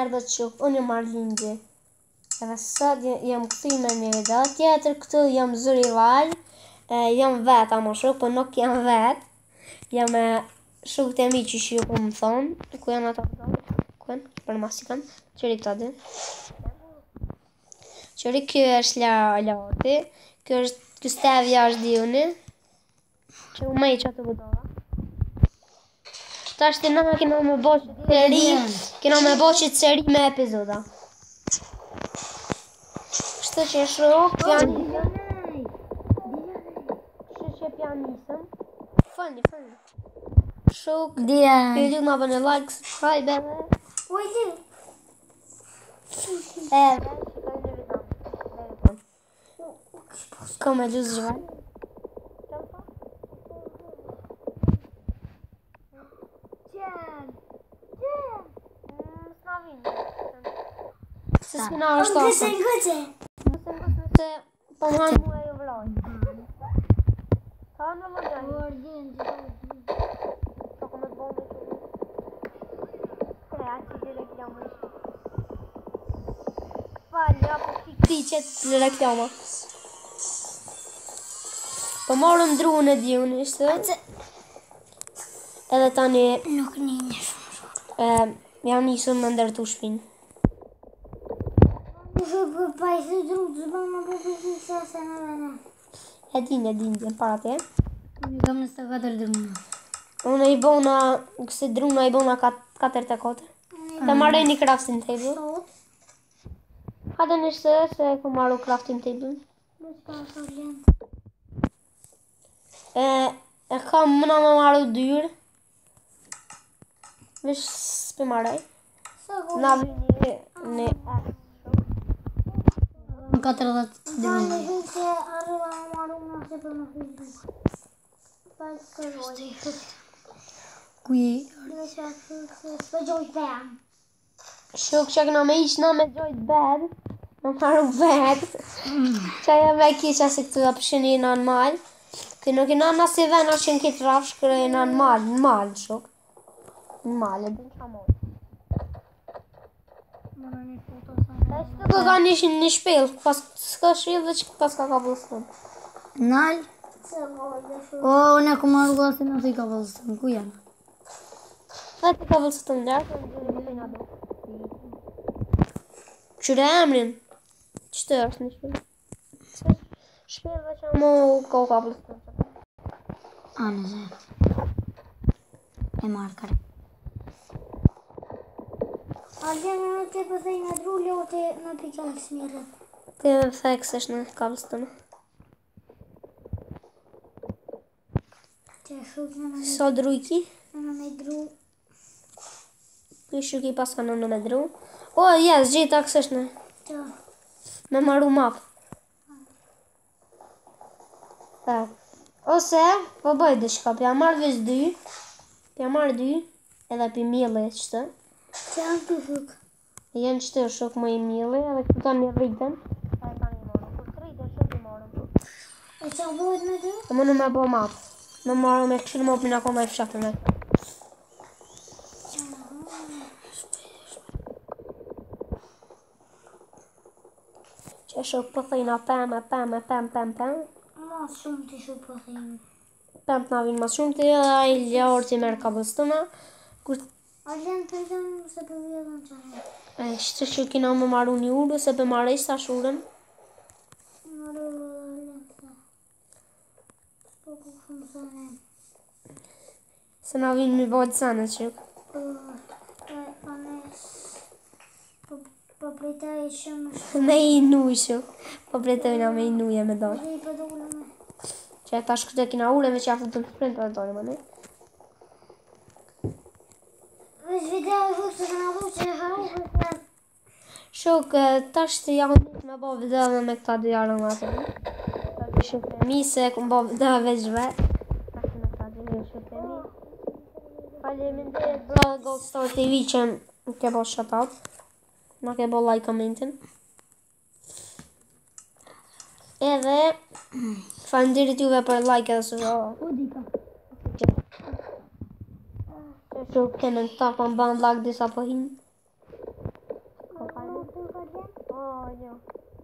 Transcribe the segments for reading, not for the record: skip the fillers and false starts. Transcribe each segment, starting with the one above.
erdhët shok, unë jam Arlindi. Edhe sot jam këthy me një video tjetër, këtu jam Zuri Val, jam vet ama shok, po nuk jam vet. Jam me shokët e mi që ju po më thonë, ku janë ata këto? Ku janë? Për masikën, qëri këta dy. Qëri kjo është Lati, kjo Stevja është Diuni, që u mej që atë budova. Ta është na kena me bo që të ri, kena me bo që të ri me epizoda. Kështë që shok, pianisëm. Kështë që pianisëm. Fëndi. Shok, ju du nga bënë like, subscribe edhe. Edhe, ka me gjusë zhvaj. Se s'kina është asa. Mëse po më hanë mua e jo vrojnë. Ka në vëgjani. Ka me të bëndë që krea që të reklama ishë. Falja, po ti qëtë reklama. Po marëm druën e Diuni ishte. Edhe tani nuk një shumë. Janë njësën me ndërtu shpinë. E din, para te. Unë kam në 4 druna. Unë i bona, këse druna i bona 4 të 4. Të marrë një crafting table. Hajde nishtë se ku marru crafting table. E kam mëna me marru dyrë. Vish s'pe marrej. Na vini në Në 40 druna. Ku je? Shok që këna me ishë na me gjojt bed. Në marru bed. Që aja me kisha se këtu da pëshin i në malë. Këj nuk i në nësi vena që në kitë rafsh kërë i në malë shok. Në malë, e din që amojë. Shtë ka një shpil, pas s'ka shpil dhe që pas ka kabëllëstën. Nal? O, unë e ku marru gasi në si kabëllëstën, ku janë? Dhe të kabëllëstën lërë, qyre emrin? Qëtë është një shpil? Shpil dhe që mu ka kabëllëstën. A, në zetë. E marrë kare. Algjene në të pëthej në drulli o të në pikën smirët. Të me thekës është në kabëllëstën. Të shuk në Sa dru i ki? me dru. Kë shuk i pas ka në me dru. O, jes, gjitha kësë është në. Të. Me maru map. Ose, po bëj dëshka, pja marrë vis 2. Pja marrë 2. Edhe pi mjëlle qëtë. Që janë të shuk. Jenë qëtë shok më i mjëlle, edhe këtu ta një rritën. E ta një marrë, kur të rritën shok i marrën. E që bëhet me dru? E më në me bo map. Me marrë me këshirë më opina ko me fshatë me. Që shok pëthejna pëm. Ma shumë të shuk pëthejnë. Pëm të na vinë mas shumë të edhe a i ljaur që i merë kabëllëstëna. Algjene të gjëmë se për vjetën që në. Shtë që kina më marru një urë, se për marrej sa shurën. Marru algjene të. Po ku shumë të në. Se na vinë mi bojtë sanë që. Po pritaj shumë Me i nuj që. Po pretojna me i nuj e me dojë. i për dole me. Që e ta shkëtë kina ure me që ja futën sprint për dojë më ne. Vesh video e shuk se këna du që e haru për Shok, tash të janë njët me bo video dhe me këta dy jarën atë. Ta dy shok e mi se këm bo video veç vetë. Tash me këta dy shok e mi. Faleminderit Blood Gold Star TV që më ke bo shoutout. Ma ke bo like commentin. Edhe faleminderit juve për like edhe së shoh. Që kene këta po më ban like disa po hinë. Jo.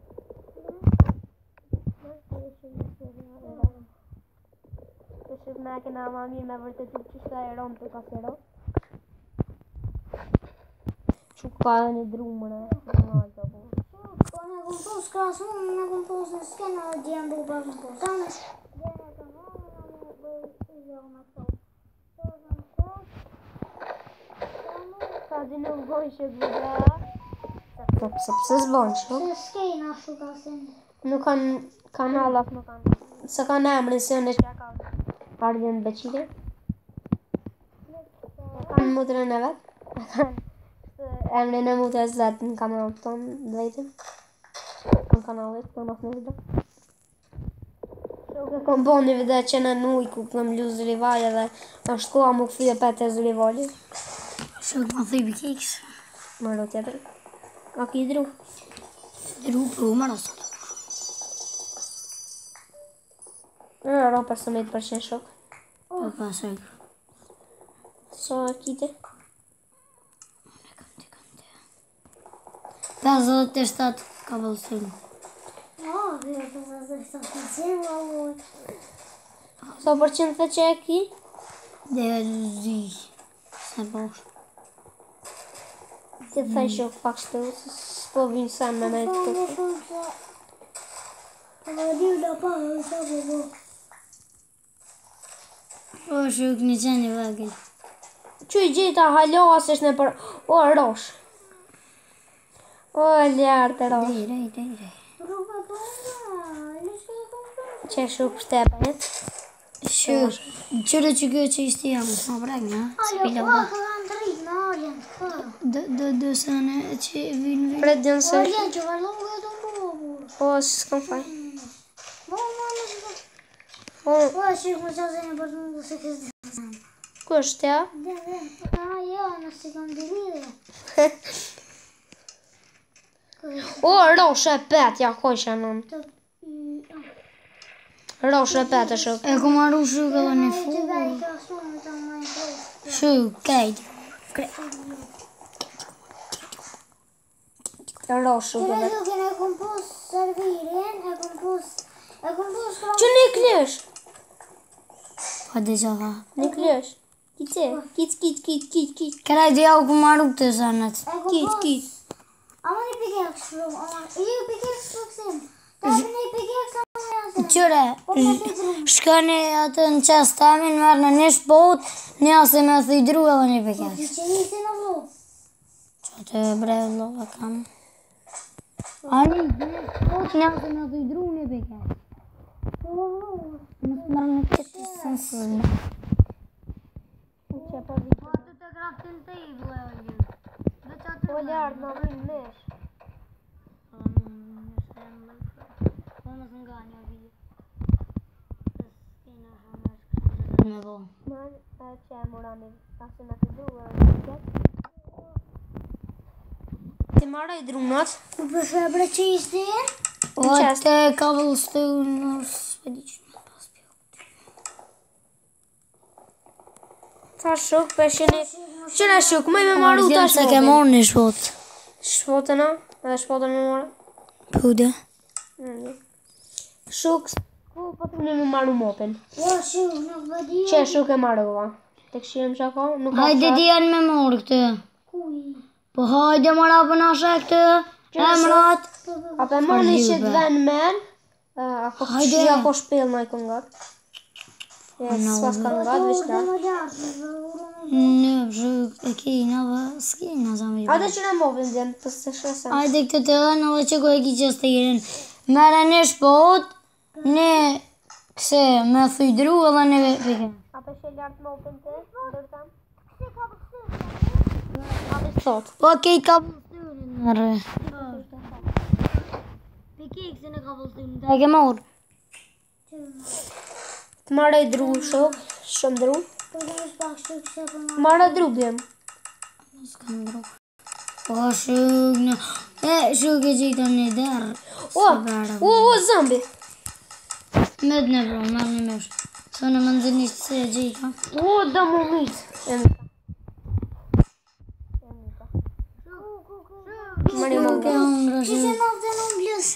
Të shqip me kena ma mirë me vërtet të qishta e romë të kasero. Që ka dhe një drumëre. Ne kom pos krasë unë, ne kom pos në skena dhe gjenë bu për kom pos. Gjenë e të hojnë, ne bëjë i gjahë me këto. Ka zi nuk bojnë që të dhe. Pse s'bojnë që? Se s'kejnë ashtu ka senë. Nuk kanë kanallat, nuk kanë. Se kanë emrin se në që ka ardhjen beqile. Kanë mutrën e vetë. Emrin e mutrës vetë në kanallat tonë dhejtin. Në kanalit, në nësë në video. Shoke kom bo një video që në nuj ku këm lu zrivalje dhe është koha mu këthy e pete zrivalje. Shok më thuj pikeks. Mërdo tjetër. A ki dru? Dru për u marë sot. Në ro 15% shok. Për pasaj. So e kite? 57 kabëllësën. Dhe të zazë të të qenë valoj. So përqen të që e ki? Dhe zi. Se bosh. Ti thaj shok pak shtu, s'po vinë sa me në e të të. Dhe di da pa, dhe sa po bo. O shok një qenë një vagën. Që i gjeta halo asë është në për... O, rosh. O, ljarë të rosh. Dej. Rruga po nga, lëshke e kom për. Që shuk shtepet. Shok, qërë që kjo që ishte jam, më prek nga. Ajo, ka kanë të rritë me aljen, ka. Dë sëne që vinë. Pret dënë se... Aljen që valon e të mbo. O, s'kom faj. Bo, ma në shko. O, Po, shik më qazë e për të mungu se kësë dhe. ku është ja? Dhe, jo, nësi kam të lidhe. O, rosh e pet, ja kojshë anon. Rosh e pet e shuk. E ku marru shuk edhe një Të fu. vej të asunë të më e kërë. Shuk, kajt. Rosh Të e pet. rezukin e kom pos servirin, e kom pos krasë. Që një klesh? Pa dhe që tha. Një klesh. Kit. Këraj dhe ja u ku marru këtë sënet. Kit. Ama një pikek shru, i pikek shru Ta për një pikek sa më jasë. Qëre, shkani atë në qas tamin, merë në një shpot, një asë me thujdru edhe një pikek. Që një si në vlo. Që të brevë lova kam. Ani, një shpot, një asë me thujdru një pikek. Më të mërë në këtë sënsë. Po atë të graftin të i vle o një. O ljarë, në vinë nesh. Me bo. Marë që e morani, asë me të duhe. Ti marra i drunat? Në përshë e bre që ishte? O atë kabëllëstu në svedi që në pas pjo. Ta shuk, peshini. Qëra shuk, me marru ta Se ke shpotën. morë një shpot. Shpotëna, edhe shpotën me mora. Pude. Shuk, ku po të me marru mopin. Jo, shuk, nuk vëdi. Që shuk e marrua. Të këshirëm që ka, nuk ka Hajde di janë me morë këtë. Kuj. Po hajde mora për nashe këtë. Emrat. A pe moni që të ven men, Hajde. ja ko shpil në i këngat. S'pas këngat, veç Dhe da. më gjartë, Në shuk e kina vë s'kina sa me Ate që në mopin djenë, të se shesem. Hajde këtë të dhe në dhe që ko e ki që stirin. Mere një shpot, një këse me thujdru edhe një pike. A pe që lartë mopin të, ndërtam? A pe thot. Po kejt ka pëllëstyrin nërë. Pike i këse në ka pëllëstyrin. Dhe ke morë. Të marra i dru shok, shumë dru. Po dhe është pak shuk se për ma. Marra dru bjem. S'kam dru. Po shuk në... shuk e gjitha një derë. O, zambi. Med në bro, merë në mesh. Së në më nëzinisht se e gjitha. O, da mu mit. Emika. Mari monga. Kishe naftë në mblës.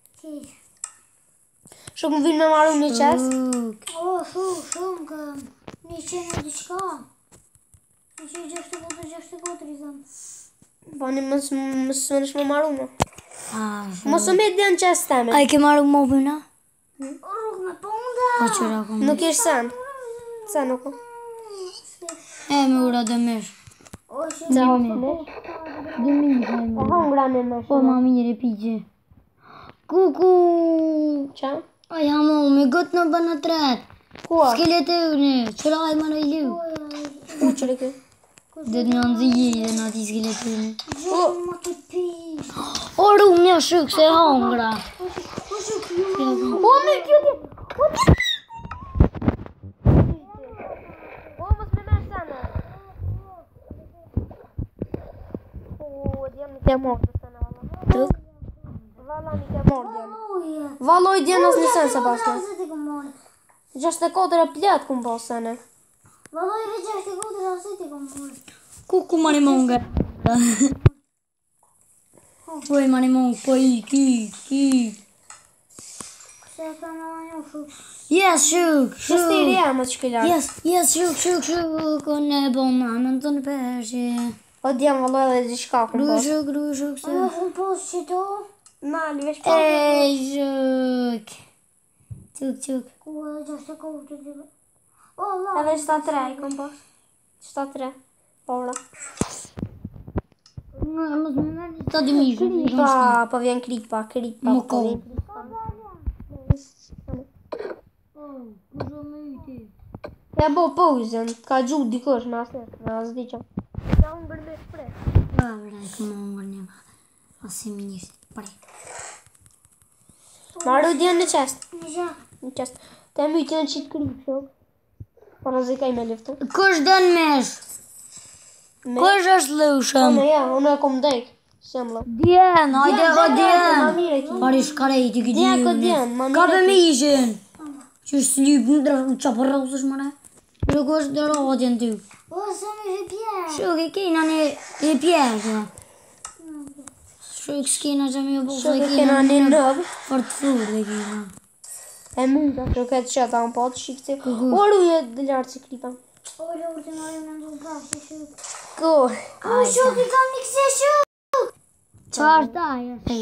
Shuk më vinë me maru një qest. Shumë këm. 100 diçka. 164 i thëmë. Bani mos mënesh me maru më. Shumë. Mos me dhe në qest teme. A i ke marru mobina? Rrug me ponda. Po qëra kom. Nuk ish sen. Sen nuk o. Me ura dëmesh. Se hofinesh. Dëmish. E hongra në më Po ma mirë e pigje. Kuku. Qa? A jam o, me gëtë në bënë në tret. Kua? Skelet e une, qëra e më në i liu. U qëri kë? Dhe të në nëzije dhe në ati skelet e une. Gjëmë më të pish. O ru, një shuk se hongra. O, me kjo ti! O, mos me merë sana. O, djem një ke morë të sana, valla. Tuk? Valla një ke morë djem. Valloj djem nësë një sen se paske. 64 e plet këmë po sene. Valoj dhe 64 asit i kom mërë. Kuku mani monga. Poj mani monga, po ki. Se ka në një shuk. Yes, shuk. Shësti i rja më të shkillar. Yes, shuk. O ne bon mamën të në peshe. O djem valloj edhe gjithka këmë po. Shuk se. Në kom posë që to. Nali, vesh po. Ej, shuk. Çuk. Ku edhe 64 të gjithë. O, la. Edhe 73 i këmë po. 73. Ora. Mos më merë të dëmishë. Kripa, po vjen kripa. Më Po kohë. vjen. Ja bo pauzën, ka gju dikush me asë me asë di që. Ja unë bërë me shprej. Vrej, këmë ngër një ma. Asi më njështë, prej. Maru djenë në qest. Në Në qest. Te my t'jën qitë krip shok. Po rëzikaj me liftu. Kush dën mesh? Kush është lëshëm? Unë e kom dek. Shemla. Djen, hajde o Ma djen. mire ki. Parish karej t'i këtë Djen ko djen, ma Ka mire për ki. me ishin. Që është lyp në drë, që për rrësësh më ne? Nuk është dërë o djen ty. O, se me vë pjerë. Shuk e kena në e pjerë kjo. Shuk s'kena që me bu Shok e kena një nëbë. për të furë dhe kena. E mynda shok e të qeta në po të shikëti. Oru je dhe lartë si kripa. O, lorë të marim në ndu prashe shuk. Ko. O, shuk i kam një këse shuk. Qarë ta e?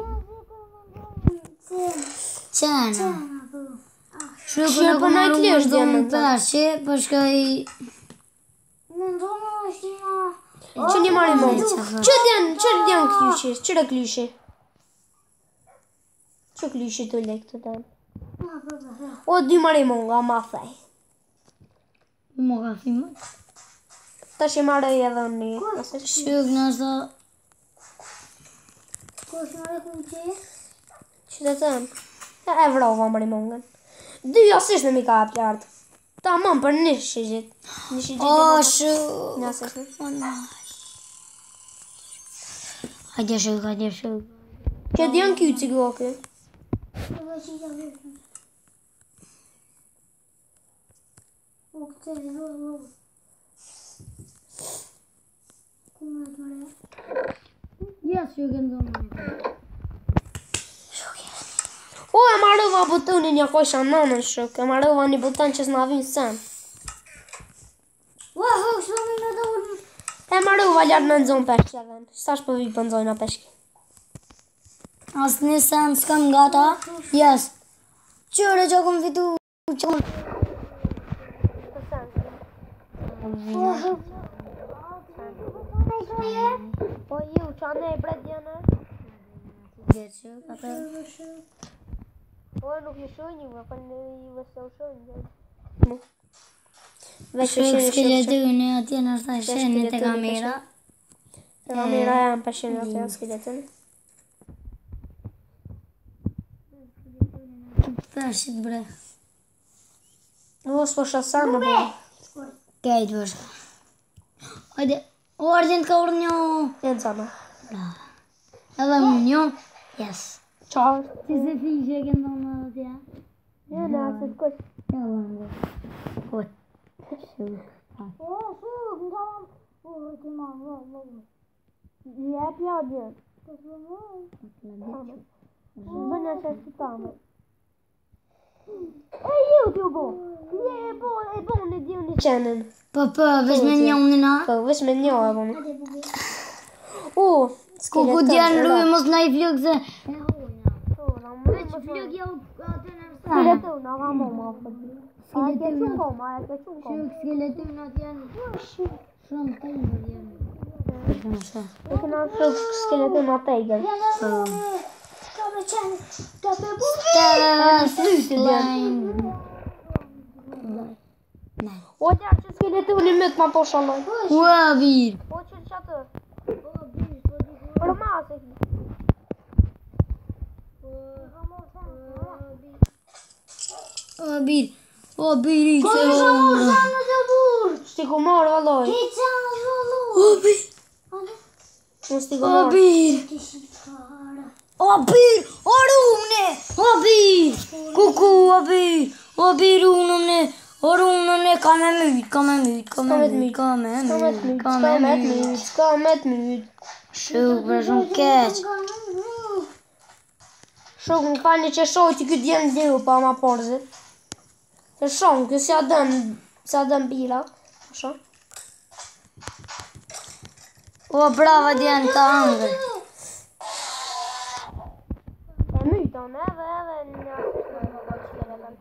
Qena. Shuk Shë për në e klesh djenë në të. Peshe, përshka i... Në ndonë është një... Që një marim më. Që djenë klyshi? Qëre klyshi? Që klyshi të lek të djenë? O, 2 marim nga ma thej. Më ka fimë. Ta që marrë edhe një. Shuk nështë... Ko është në reku Që të tënë? E vrova marim ngën. 2 asisht në mi ka apë lartë. Ta mam për një shigit. Një shigit O, e shuk. një asisht në. Hajde shuk. Që djenë kjo që gjo kjo. O, këtë e lorë. Ku me të mërë? Yes, shuk e ndonë. O, e marrova butonin një kojsha nënën shuk. E marrova një buton që s'na vinë sen. Ua, hëk, s'po me me dorë. E marrova lartë në nëzonë peshke edhe. Sash po vi për nëzojnë a peshke. Asë një sen s'kam gata. Yes. Qëre që kom fitu. Po ju, që anë e bret djenë? Po nuk ju shojnë ju, për në ju se u shojnë. Shuk s'kele dy në atje në është ta shenë të kamera. Të kamera janë përshinë atë janë skeletën. Përshit bre. O, s'po shasan në bërë. Kejt vëshka. Hajde. O, argjent ka urë një. Jenë sana. Edhe unë një. Yes. Qarë? Ti se fishe e këndo në atje. Jene, asë të këtë. Ja, vëndë. Kot. Shuk. O, shuk, në donë. O, ti ma, vë. Jep ja djenë. Bëna që është të tamë. E ju t'ju bo. E bo në dio një qenën. Po, veç me një unë na. Po, veç me një e bo në. Ku djenë rrujë mos na i flëk se. Veç Flëk jau atë në skeleton, a ka moma. A ke qunë koma, a ke qunë koma. Shuk skeleton atë janë. Shumë të i janë. E këna shuk skeleton a tejgër. Ka me qenë, ka me bu. O tjerë që skeletoni mëtë ma po shaloj. Ua bir. O që që atë? Për masë e O bir i se Në të burë. Shti ku marë valoj. Ki qanë zhullu. O bir. Unë shti ku O marë. bir. Ti shikara. O bir. O rumne. O bir. Kuku o bir. O bir rumne. O rumne ka me myt. Ka me myt. Ka me myt. Ka me myt. Ka me myt. Ska me të myt. Shuk për shumë keq. Shuk më falni që shoj që këtë jenë liu pa ma porzit. Që shumë, kësë ja dëm pila. Shok. O brava djenë të angër. E myton edhe një asishtë në bërë shkeletën.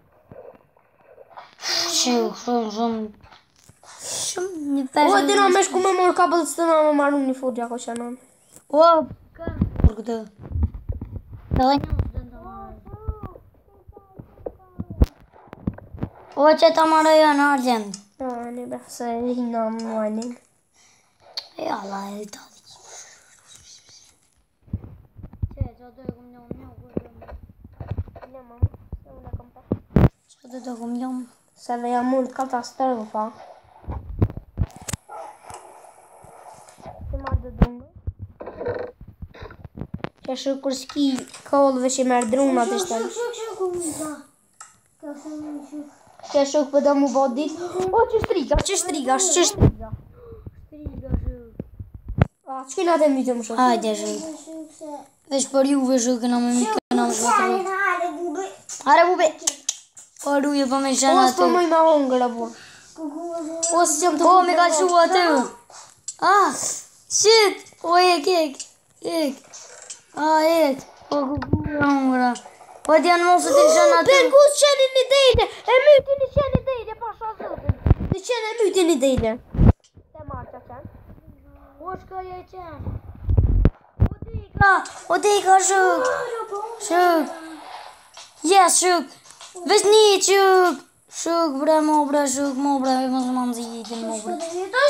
Shuk shumë. Shumë një O, peshë. e dina me shku me morë kabëllë së të në me marru një furgja ko që nëmë. O, për këtë. Edhe një o që të marrë janë argjend. Një be, se hina më nuajnin. E Allah e të adhi. Që të të këmë Që të këmë njëm. Se dhe jam mund katastrofë pa. Që marrë dhe drungë. Që shë kur s'ki kollëve që merë drunat ishte. Që shë për da mu bo dit. O, që shtriga. A, që kina të mytë më shumë? Hajde shuk. Vesh për juve shuk këna me mikë këna me shvatërë. Are bube. O ruje për me shenë O, aty. s'po mëj ma hongër, apur. O, s'jam të O, me ka shu aty. Ah, shit. O, ek. Ek. O, kuku e hongra. O, t'janë mosët të shenë aty. Ben, ku s'qenin një dejle? E mytin i qenin dejle, pasha zëtën. Në qenë e mytin i dejle. Te marë që qenë. O, shkoj e qenë. O, t'ika shuk. Shuk. Yes, shuk. Vesh një shuk. Shuk, bre, mo, bre, e mos më më zitin, mo, bre.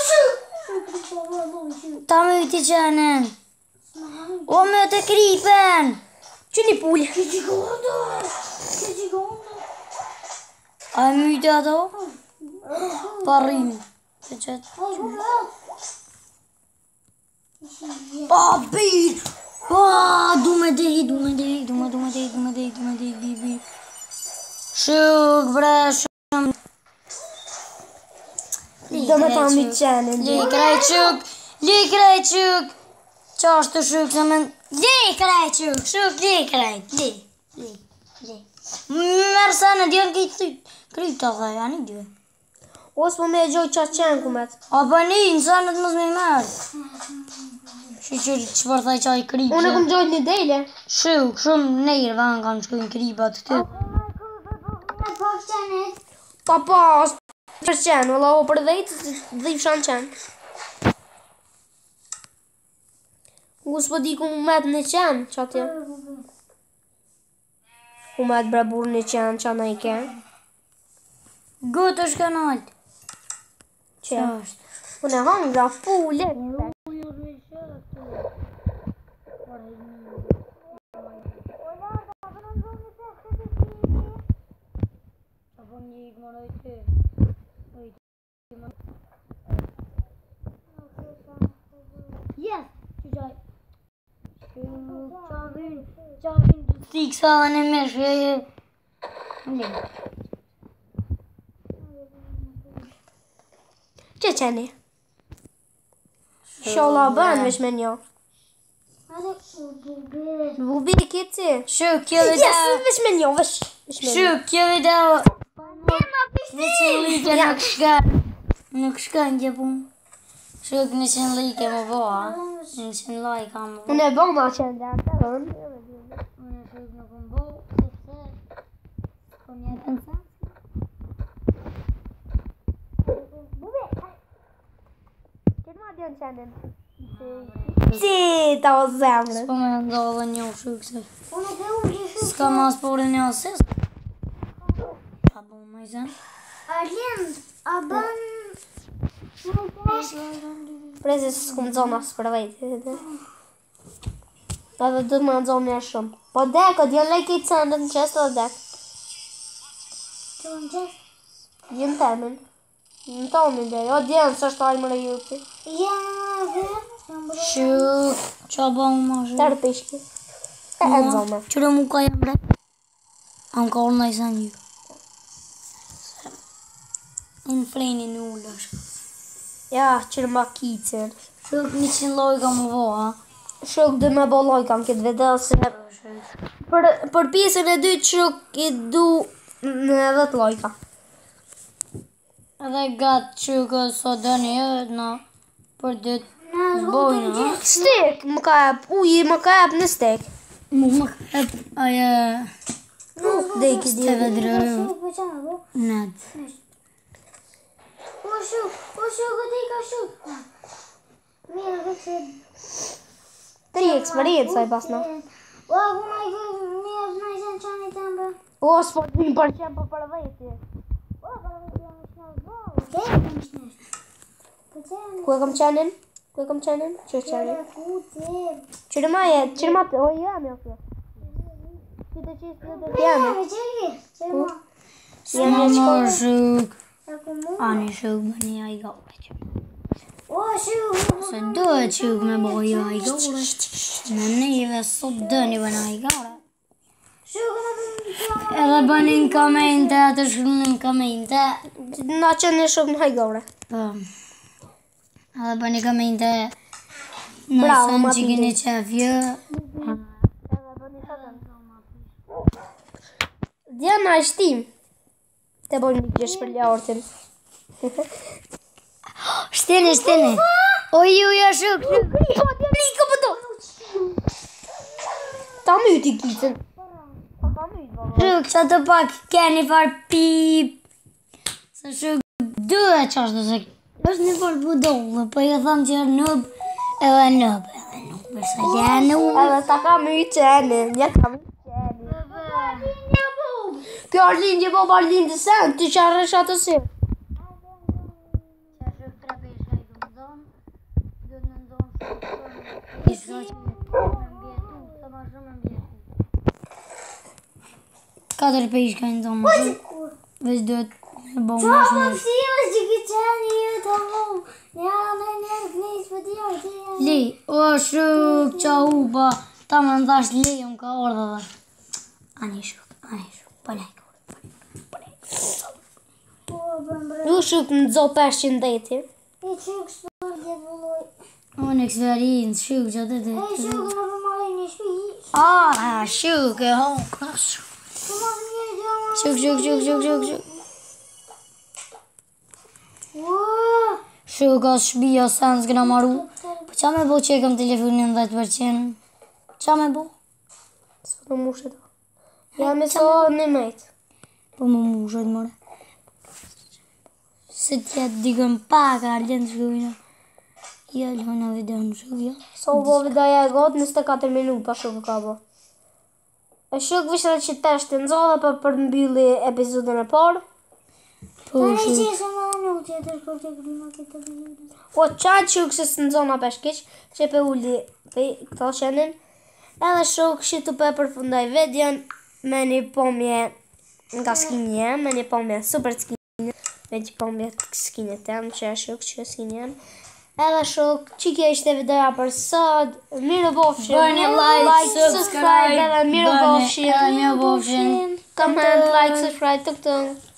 Ta myti qenen. O, me të kripen. Që një pullë. A e myti ato? Parrim. Që qëtë. Pa, bir. Du me dek. Shuk, bre, shumë. Do me ta my qenin. Likraj quk. Qashtu shuk se men. Likraj quk, shuk likraj. Mërë se në djerë kryta dhe janë i dy. O, s'po me e gjoj qa qenë kumet. A për një, në sanët mos me mërë. Shqyqyri që përthaj qa i krypë. Unë e kom gjojt një dejle. Shuk, shumë nejrë vanë kanë shku në krypat të të. Pa, s'për qenë, vëlla o për dhejtë, dhe i fshan qenë. U s'po di ku mu met në qenë, qa tje. Ku met bre burë në qenë, qa në i kenë. Gotë është kanalt. Që është? Unë e hangra fulle. Yes, qëqaj. Qavin të stiksa dhe në meshë. Që qeni? Sholla bën veç me njo. Bubi kici. Shuk, kjo video. Yes, veç me një, veç me një. Shuk, kjo video. Nuk shkën gjë pun. Shuk 100 like më bëha. 100 like më bëha. Unë e bëm ma që ndër të rënë. Unë shuk nuk më bëha. Po mjetën sa? Bubi, që ma djën qenin? Si, ta o zemrën. Po me ndodhe një shuk se. Unë e ke unë që shuk. S'ka mas porën një asis. Qa bu me zem? Arlen, a bën... Prezi së s'kum zonë asë për vejtë. Da dhe dhëtë më në zonë një shumë. Po deko, djenë lejke i cëndë në qestë dhe dek. Që në qestë? Djenë temin. Në tonin dhe, o djenë së është ajmë në jupi. Janë dhe, janë bërë. Shuk, qa bu ma shuk? Tërë pishki. E në zonë. Qërë mu ka jem bre? Am ka orë nëjë sa një. Unë freni në ullësh. Ja, qërë ma kicin. Shuk 100 lojka më voha. Shuk dhe me bo lojka në këtë video se... Për pjesën e dytë shuk i du në 10 lojka. Edhe gatë shukë sot dëni na për dytë bojnë. Stek më ka ep, uji më ka ep në stek. Mu më hep aje Dhe i kësë steve djeve. drë Shuk, për që në bu? net. O shuk, këtë i ka shuk. Mirë, dhe që... 3 eksperiencë aj pasna. O, ku ma i këtë, mirë, në i zënë qani të mbë. O, s'po të një për qenë për vejti. O, për dhe të jam shnash, bo, ke e kam shnash. Për që janë... Ku e kam qenin? Ku e kam qenin? Që e qenin? Ku të... Qërë ma të, o jam jo kjo. Këtë që të jam. Ku? Jam Më e shkollë. më shuk. E ku mu? Ani shuk më një a i gale që. O, shuk! Se duhet shuk me bojë a i gale. Në neve sot dëni bën a i gale. Shuk në të... Edhe bënin komente, atë shkrunin komente. Na qenë shok në hajgore. Po. Edhe bënin komente. Bravo, Nësën ma që keni qefjë. Djana është tim. Te bojnë një kjesh për ljaortin. Shteni. Oj, shuk. Po, djana lika për do. Ta myti kitën. Ta myti, baba. Shuk, sa të pak keni far pip. Se shuk duhet qashtu se është një far budollë, po jo tham që është nëb, edhe nëb. Bërsa ja nëb. Edhe ta ka mytë qenin. Ja ka mytë qenin. Kjo Arlin që bo Arlin të sen, ty që arresh atë si. Katër pesh ka në zonë. Veç duhet me bo më Po, shumë. si është që këtë qeni ju të mu? Ja, në knejtë për t'jo, që janë... Li, o shuk, qa hupa. Ta më ndash li, unë ka orda dhe. Ani shuk, po nejko. Po, bëmbre... Ju shuk në dzo 500 deti. I shuk s'për dhe vulloj... Unë eksperiencë, shuk që të E shuk në përmari një shpi... shuk e hoka, shuk. Që mas mirë gjë më... Shuk. Shuk o shbija sen s'kena maru. Po qa me bo që e kam telefonin 10%? Qa me bo? Së të mushet. Ja me so në mejtë. Po më mushet mëre. Se tjetë dikën pak Arlen shkujna. Ja lëna video në shuk, ja. So bo videoja e gotë 24 minuta shuk ka bo. E shuk vishre që të eshte në zona për mbylli epizodën e parë. Po Tani shuk. që se më në tjetër për të këllima këtë video. O qatë shuk se së në zona peshkiq, që pe ulli këto shenin. Edhe shuk që të pe përfundaj videon me një pomje nga skinje, me një pomje super skinje, me një pomje skinje tem, që e shuk që skinjen. Edhe shuk, që kjo ishte videoja për sot, mirë bofshin, Bëni like, subscribe, edhe mirë bofshin, Mirë bofshin. comment, like, subscribe, tuk tuk.